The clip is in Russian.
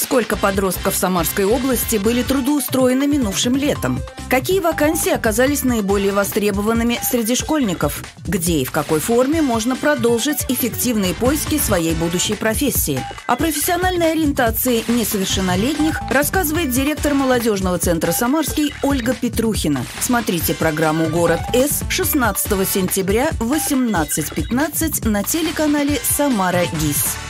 Сколько подростков Самарской области были трудоустроены минувшим летом? Какие вакансии оказались наиболее востребованными среди школьников? Где и в какой форме можно продолжить эффективные поиски своей будущей профессии? О профессиональной ориентации несовершеннолетних рассказывает директор молодежного центра «Самарский» Ольга Петрухина. Смотрите программу «Город С» 16 сентября в 18:15 на телеканале «Самара ГИС».